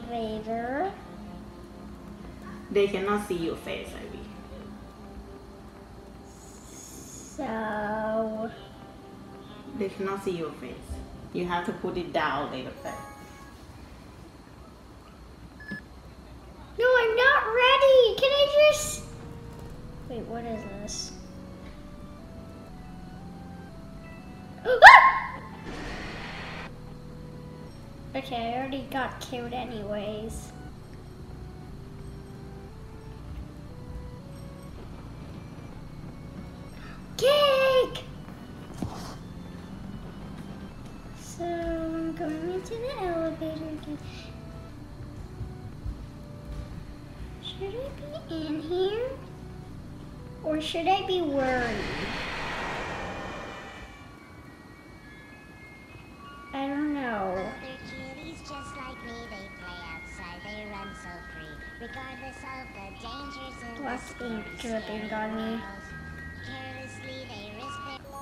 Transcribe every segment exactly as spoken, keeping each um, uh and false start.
elevator. They cannot see your face, Ivy. So... They cannot see your face. You have to put it down later. No, I'm not ready. Can I just... Wait, what is this? Okay, I already got killed anyways. Cake! So I'm going into the elevator again. Should I be in here? Or should I be worried? I don't know. They're cuties just like me. They play outside. They run so free. Regardless of the dangers in What's the ink scary, dripping scary on me? world. Carelessly they risk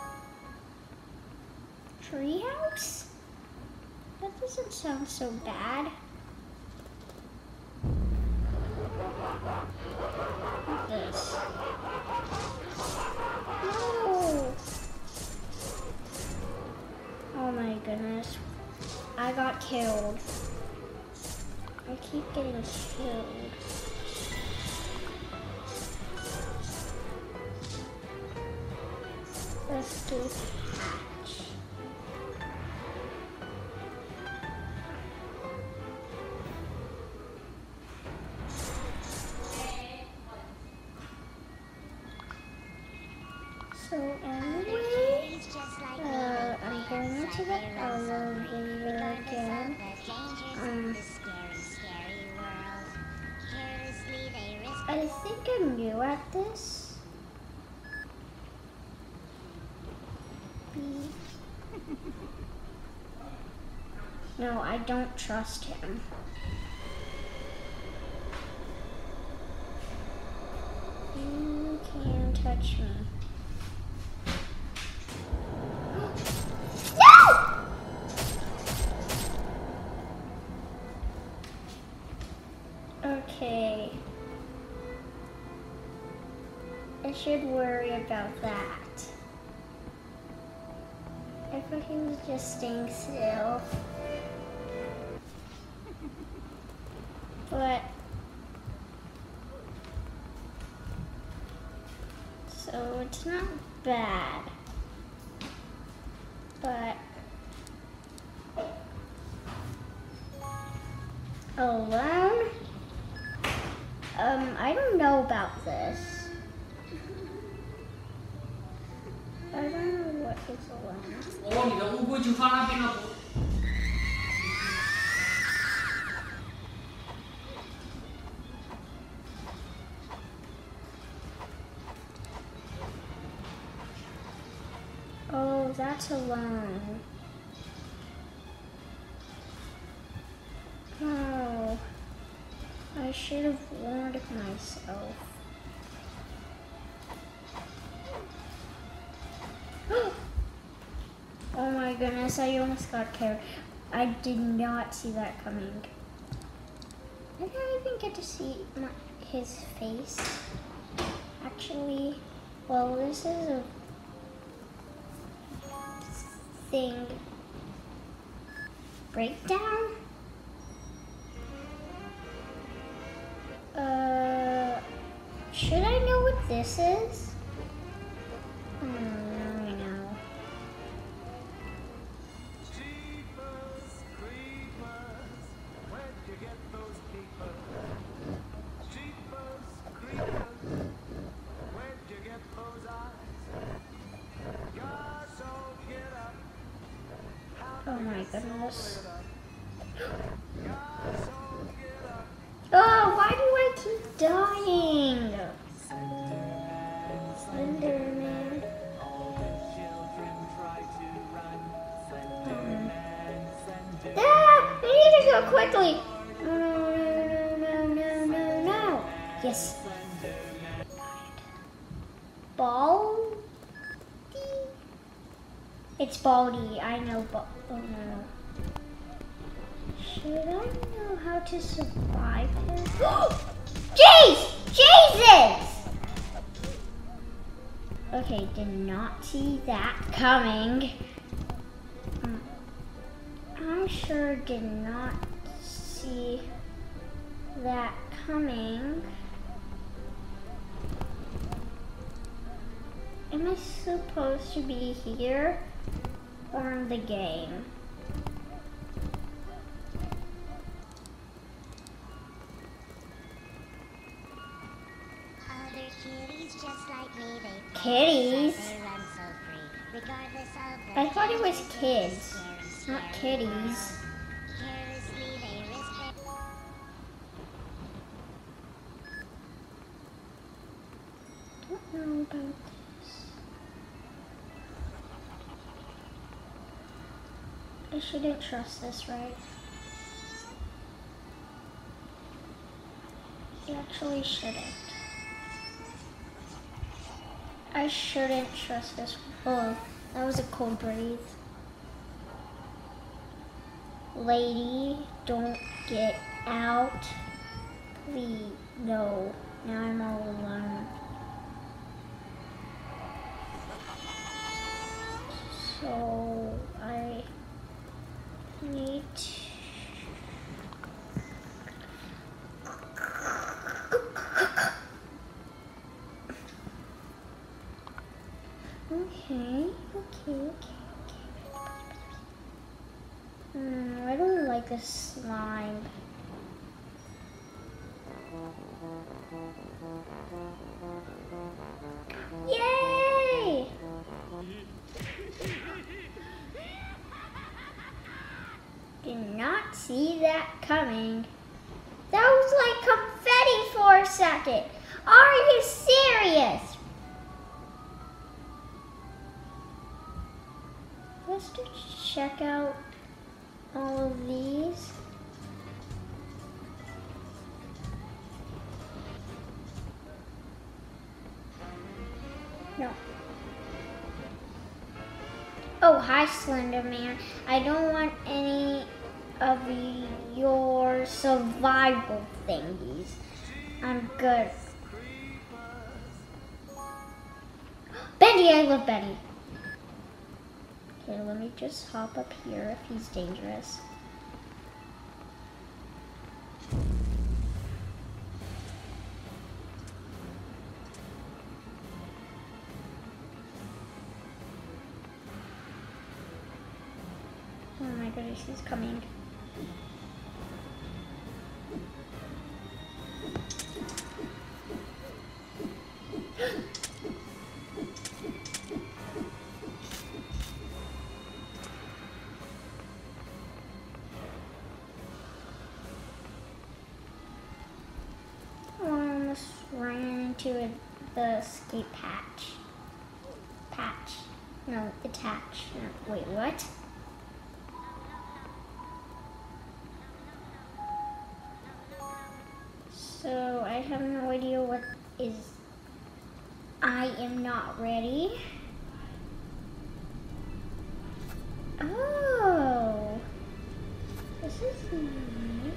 their... Treehouse? That doesn't sound so bad. What's this? No! Oh my goodness. I got killed. I keep getting killed. Let's do hatch. So anyway, uh, I'm going into the elevator again. Um, I think I'm new at this. No, I don't trust him. You can't touch me. Okay. I should worry about that. I thought he was just staying still. But... So it's not bad. But... Alone? Um, I don't know about this. I don't know what is alone. 哦，你的乌龟就放那边了。 Oh, that's alone. Oh, I should have warned myself. Oh my goodness, I almost got killed. I did not see that coming. I didn't even get to see my, his face. Actually, well, this is a thing. Breakdown? Uh, should I know what this is? Hmm, I know. Oh my goodness. Oh, why do I keep dying? Slenderman. Um. Ah! I need to go quickly. No, no, no, no, no, no. Yes. Baldy? It's Baldy. I know. Ba oh no. Should I know know how to survive this. Jeez! Jesus! Okay, did not see that coming. Um, I sure did not see that coming. Am I supposed to be here or in the game? Other kitties just like me, they play Kitties? outside, they run so free, regardless of the I thought it was dangers, kids, scary, not scary kitties. world. Carelessly they risk their Don't know about this. I shouldn't trust this, right? You actually shouldn't. I shouldn't trust this. Oh, that was a cold breathe. Lady, don't get out. Please, no. Now I'm all alone. So I need to. Okay, okay, okay, okay. Hmm, I don't like this slime. Yay! Did not see that coming. That was like confetti for a second. Are you serious? Let's just check out all of these. No. Oh, hi, Slender Man. I don't want any of your survival thingies. I'm good. Bendy, I love Bendy. Okay, let me just hop up here if he's dangerous. Oh my goodness, he's coming. Oh, I almost ran into the escape hatch. Patch. No, attach. No, wait, what? So I have no idea what is. I am not ready. Oh, this is nice.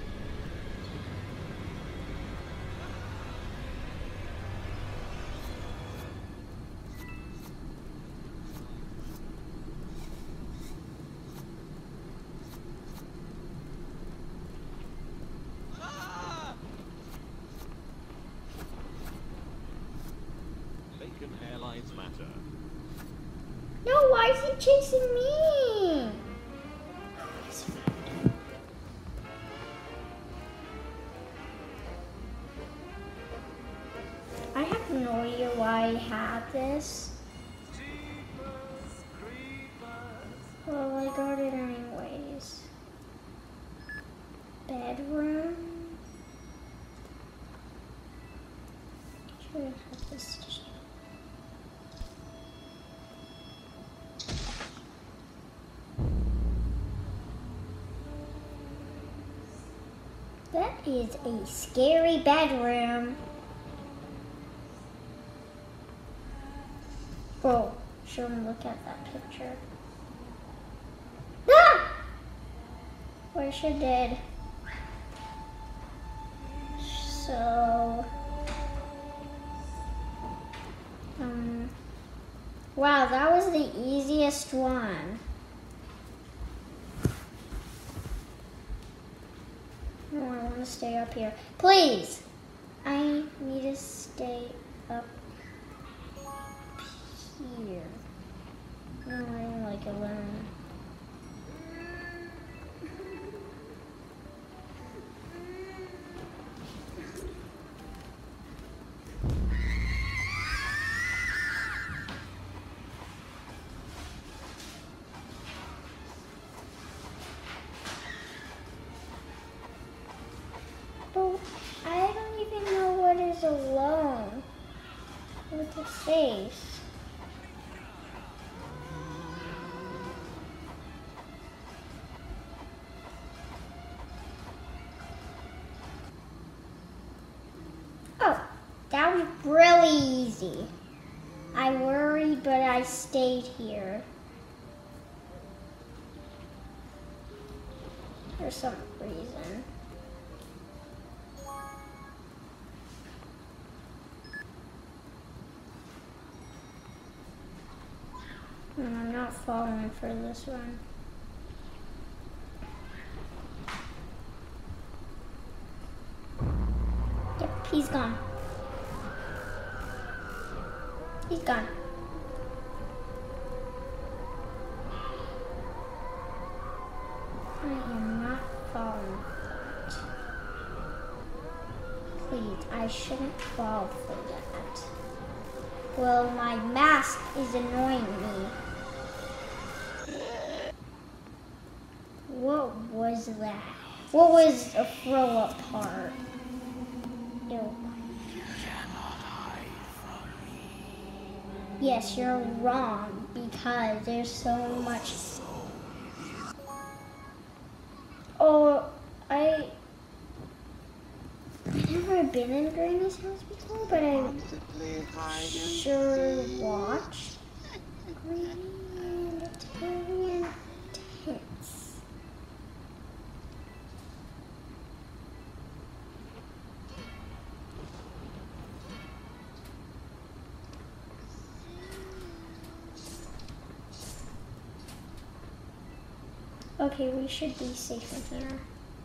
Bacon Airlines matter. No, why is he chasing me? I have no idea why I have this. Well, I got it anyways. Bedroom. Should have this. That is a scary bedroom. Oh, should we look at that picture? Ah! Wish I did. So, um, wow, that was the easiest one. No, I want to stay up here. Please! I need to stay up here. No, I don't like alone. But I don't even know what is alone with the face. Oh, that was really easy. I worried, but I stayed here. For some reason. And I'm not falling for this one. Yep, he's gone. He's gone. I am not falling for that. Please, I shouldn't fall for that. Well, my mask is annoying me. What was that? What was a throw up part? Ew. You cannot hide from me. Yes, you're wrong because there's so much. Oh, I. I've never been in Granny's house before, but I sure watched Granny and Italian Tents. Okay, we should be safe in here.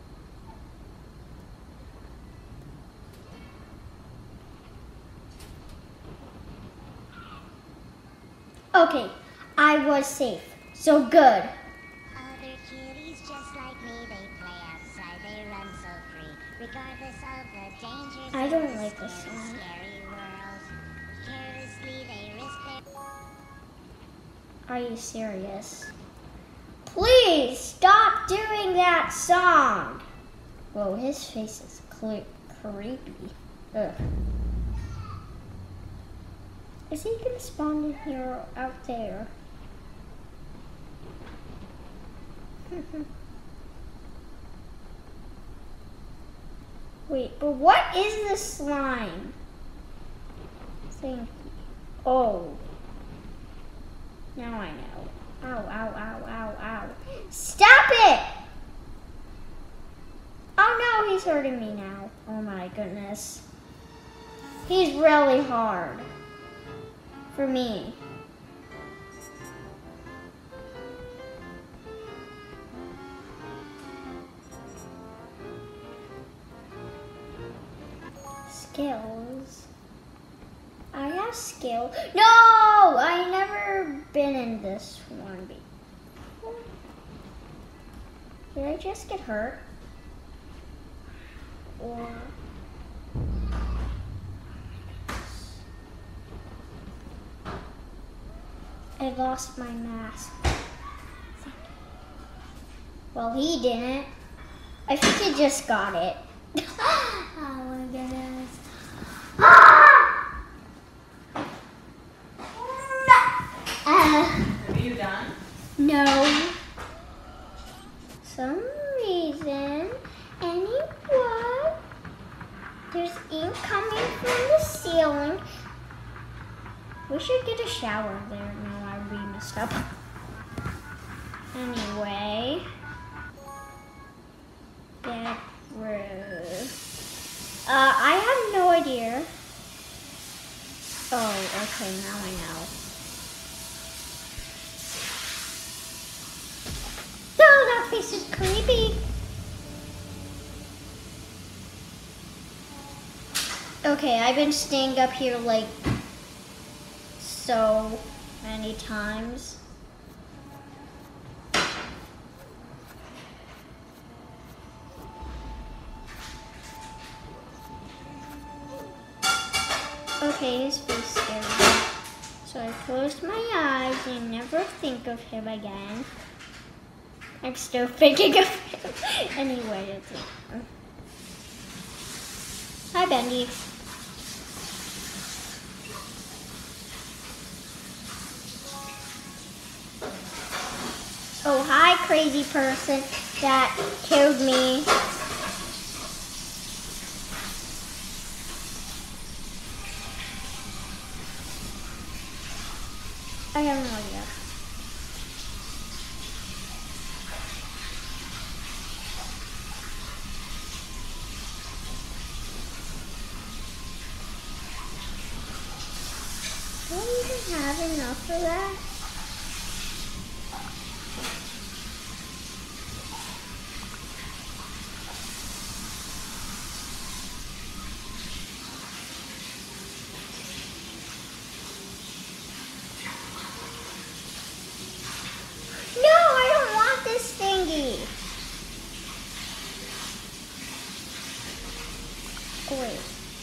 Okay, I was safe, so good. Other kitties just like me, they play outside, they run so free, regardless of the dangers. I don't of like this this scary, song. scary world. Carelessly they risk their... Are you serious? Please stop doing that song. Whoa, his face is cle- creepy. Ugh. Is he gonna spawn in here or out there? Wait, but what is the slime? Thank you. Oh. Now I know. Ow, ow, ow, ow, ow. Stop it! Oh no, he's hurting me now. Oh my goodness. He's really hard. For me. Skills. I have skill. No! I never been in this one before. Did I just get hurt? Or... I lost my mask. Well, he didn't. I think he just got it. Oh my goodness. Uh, Are you done? no. Some reason, anyone, there's ink coming from the ceiling. We should get a shower there. No, I we messed up. Anyway, get rid. Uh, I have no idea. Oh, okay, now I know. No, that face is creepy. Okay, I've been staying up here like so many times. Okay, his face scared me. So I closed my eyes and never think of him again. I'm still thinking of him. Anyway, it's uh, hi, Bendy. Oh, hi, crazy person that killed me. I have no idea. Do I even have enough of that? No, I don't want this thingy. Oh, wait.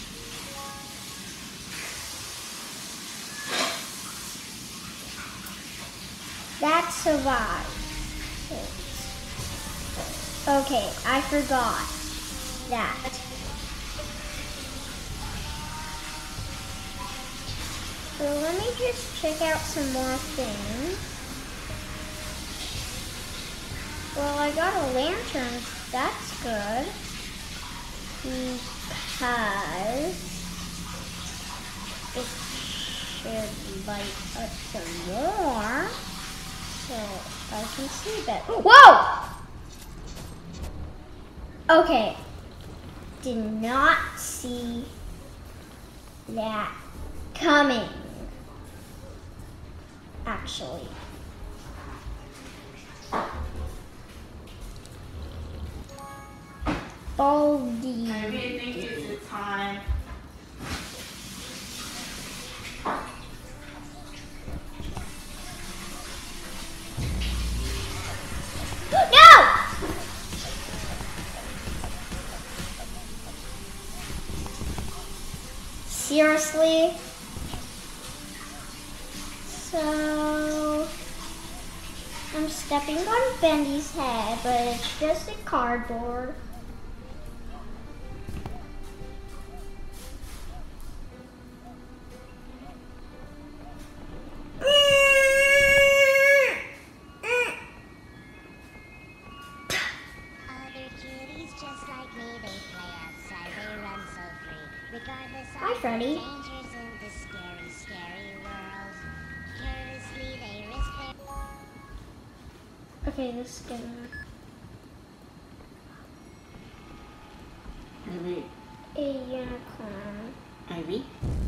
That survived. Okay, I forgot that. So let me just check out some more things. Well, I got a lantern. That's good. Because it should light up some more. So I can see that. Whoa! Okay. Did not see that coming. Actually. Baldy. I really think it's the time. No! Seriously? So I'm stepping on Bendy's head, but it's just a cardboard. Other kitties just like me, they play outside, they run so free. Regardless Hi, of Freddy. the dangers in this scary, scary world. Carelessly they risk their... Okay, this is getting Ivy. a unicorn. Ivy.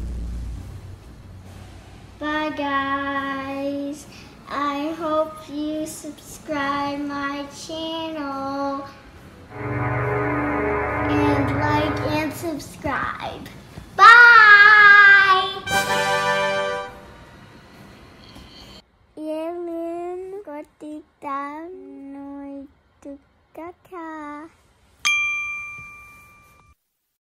Bye, guys. I hope you subscribe my channel and like and subscribe. Bye!อย่าลืมกดติดตามหน่อยทุกท่าน